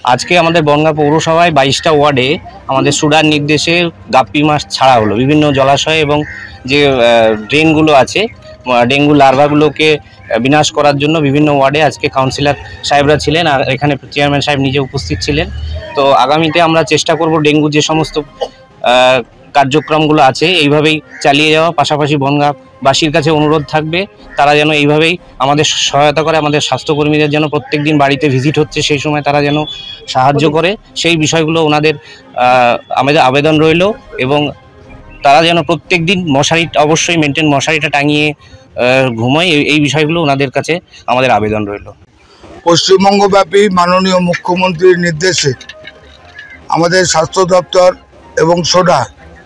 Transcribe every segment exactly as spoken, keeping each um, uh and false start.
আজকে আমাদের বনগাঁ পৌরসভায় বাইশটা ওয়ার্ডে আমাদের সুডার নির্দেশে গাপ্পি মাছ ছাড়া হলো বিভিন্ন জলাশয় এবং যে ড্রেনগুলো আছে ডেঙ্গু লার্ভাগুলোকে বিনাশ করার জন্য বিভিন্ন ওয়ার্ডে আজকে কাউন্সিলর সাহেবরা ছিলেন আর এখানে চেয়ারম্যান সাহেব নিজে উপস্থিত ছিলেন। তো আগামীতে আমরা চেষ্টা করব ডেঙ্গু যে সমস্ত কার্যক্রমগুলো আছে এইভাবেই চালিয়ে যাওয়া। পাশাপাশি বনগাঁবাসীর কাছে অনুরোধ থাকবে তারা যেন এইভাবেই আমাদের সহায়তা করে, আমাদের স্বাস্থ্যকর্মীদের যেন প্রত্যেক দিন বাড়িতে ভিজিট হচ্ছে সেই সময় তারা যেন সাহায্য করে, সেই বিষয়গুলো ওনাদের আমাদের আবেদন রইল। এবং তারা যেন প্রত্যেক দিন মশারি অবশ্যই মেনটেন মশারিটা টাঙিয়ে ঘুমায়, এই বিষয়গুলো ওনাদের কাছে আমাদের আবেদন রইল। পশ্চিমবঙ্গব্যাপী মাননীয় মুখ্যমন্ত্রীর নির্দেশে আমাদের স্বাস্থ্য দপ্তর এবং সোডা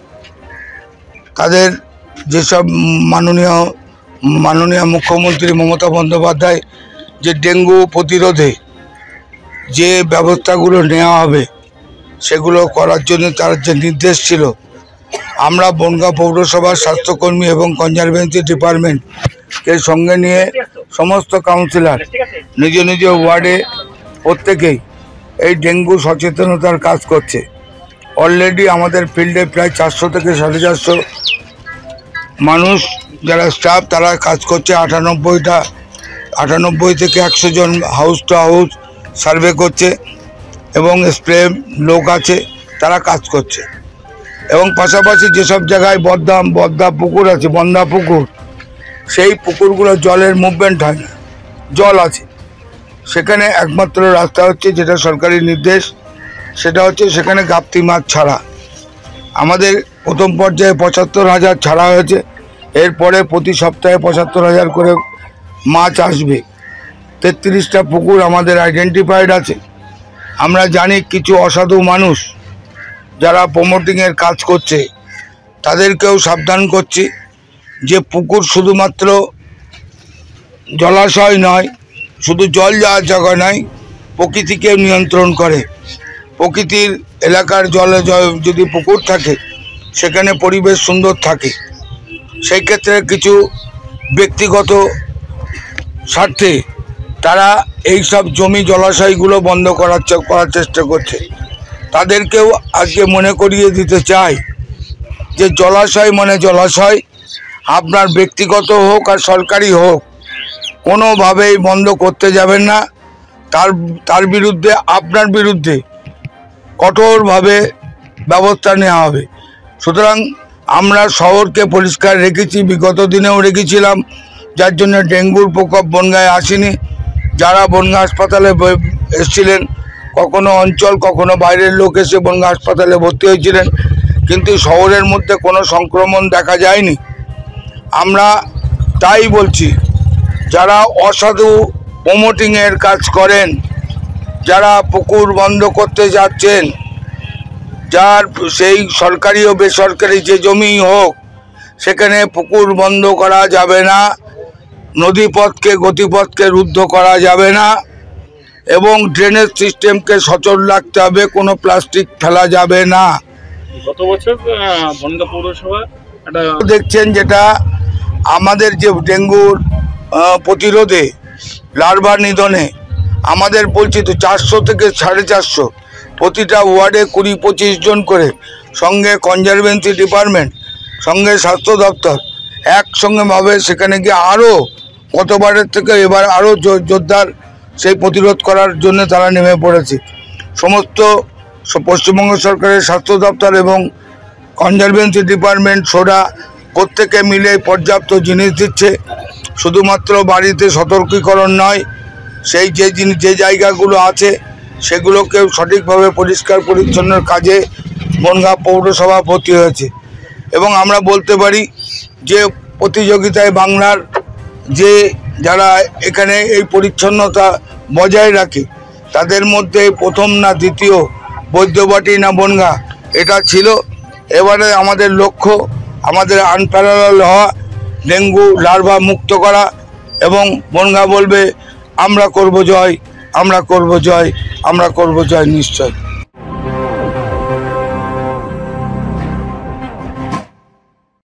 তাদের যেসব মাননীয় মাননীয় মুখ্যমন্ত্রী মমতা বন্দ্যোপাধ্যায় যে ডেঙ্গু প্রতিরোধে যে ব্যবস্থাগুলো নেওয়া হবে সেগুলো করার জন্য তার যে নির্দেশ ছিল, আমরা বনগাঁ পৌরসভার স্বাস্থ্যকর্মী এবং কনজারভেন্সি ডিপার্টমেন্টকে সঙ্গে নিয়ে সমস্ত কাউন্সিলর নিজ নিজ ওয়ার্ডে প্রত্যেকেই এই ডেঙ্গু সচেতনতার কাজ করছে। অলরেডি আমাদের ফিল্ডে প্রায় চারশো থেকে সাড়ে চারশো মানুষ যারা স্টাফ তারা কাজ করছে। আটানব্বইটা আটানব্বই থেকে একশো জন হাউস টু হাউস সার্ভে করছে এবং স্প্রে লোক আছে তারা কাজ করছে। এবং পাশাপাশি যেসব জায়গায় বদ্দাম বদ্দা পুকুর আছে, বন্দা পুকুর, সেই পুকুরগুলো জলের মুভমেন্ট হয় না, জল আছে, সেখানে একমাত্র রাস্তা হচ্ছে যেটা সরকারি নির্দেশ, সেটা হচ্ছে সেখানে গাপ্পি মাছ ছাড়া। আমাদের প্রথম পর্যায়ে পঁচাত্তর হাজার ছাড়া হয়েছে, এরপরে প্রতি সপ্তাহে পঁচাত্তর হাজার করে মাছ আসবে। তেত্রিশটা পুকুর আমাদের আইডেন্টিফাইড আছে। আমরা জানি কিছু অসাধু মানুষ যারা প্রমোটিংয়ের কাজ করছে তাদেরকেও সাবধান করছি যে পুকুর শুধুমাত্র জলাশয় নয়, শুধু জল যাওয়ার জায়গা নয়, প্রকৃতিকেও নিয়ন্ত্রণ করে। প্রকৃতির এলাকার জলে যদি পুকুর থাকে সেখানে পরিবেশ সুন্দর থাকে। সেই ক্ষেত্রে কিছু ব্যক্তিগত স্বার্থে তারা এই সব জমি জলাশয়গুলো বন্ধ করার করার চেষ্টা করছে। তাদেরকেও আজকে মনে করিয়ে দিতে চাই যে জলাশয় মানে জলাশয়, আপনার ব্যক্তিগত হোক আর সরকারি হোক, কোনোভাবেই বন্ধ করতে যাবেন না। তার তার বিরুদ্ধে আপনার বিরুদ্ধে কঠোরভাবে ব্যবস্থা নেওয়া হবে। সুতরাং আমরা শহরকে পরিষ্কার রেখেছি, বিগত দিনেও রেখেছিলাম, যার জন্য ডেঙ্গুর প্রকোপ বনগাঁয় আসেনি। যারা বনগাঁ হাসপাতালে এসেছিলেন, কখনো অঞ্চল কখনো বাইরের লোক এসে বনগাঁ হাসপাতালে ভর্তি হয়েছিলেন, কিন্তু শহরের মধ্যে কোনো সংক্রমণ দেখা যায়নি। আমরা তাই বলছি, যারা অসাধু প্রমোটিংয়ের কাজ করেন, যারা পুকুর বন্ধ করতে যাচ্ছেন, যার সেই সরকারি ও বেসরকারি যে জমি হোক সেখানে পুকুর বন্ধ করা যাবে না, নদীপথকে গতিপথকে রুদ্ধ করা যাবে না এবং ড্রেনেজ সিস্টেমকে সচল রাখতে হবে, কোনো প্লাস্টিক ফেলা যাবে না। গত বছর বনগাঁ পৌরসভা দেখছেন যেটা আমাদের যে ডেঙ্গুর প্রতিরোধে লার্ভা নিধনে আমাদের বলছি তো চারশো থেকে সাড়ে চারশো প্রতিটা ওয়ার্ডে কুড়ি পঁচিশ জন করে, সঙ্গে কনজারভেন্সি ডিপার্টমেন্ট, সঙ্গে স্বাস্থ্য দপ্তর একসঙ্গেভাবে সেখানে গিয়ে আরও গতবারের থেকে এবার আরও জোরদার সেই প্রতিরোধ করার জন্য তারা নেমে পড়েছে। সমস্ত পশ্চিমবঙ্গ সরকারের স্বাস্থ্য দপ্তর এবং কনজারভেন্সি ডিপার্টমেন্ট সোডা প্রত্যেকে মিলে পর্যাপ্ত জিনিস দিচ্ছে। শুধুমাত্র বাড়িতে সতর্কীকরণ নয়, সেই যে জিনিস যে জায়গাগুলো আছে সেগুলোকেও সঠিকভাবে পরিষ্কার পরিচ্ছন্নের কাজে বনগাঁ পৌরসভা ভর্তি হয়েছে। এবং আমরা বলতে পারি যে প্রতিযোগিতায় বাংলার যে যারা এখানে এই পরিচ্ছন্নতা বজায় রাখে তাদের মধ্যে প্রথম না দ্বিতীয় বৈদ্যবাটি না বনগাঁ এটা ছিল। এবারে আমাদের লক্ষ্য আমাদের আনপ্যারালাল হওয়া, ডেঙ্গু লার্ভা মুক্ত করা এবং বনগাঁ বলবে আমরা করব জয়, আমরা করব জয়, আমরা করব জয় নিশ্চয়।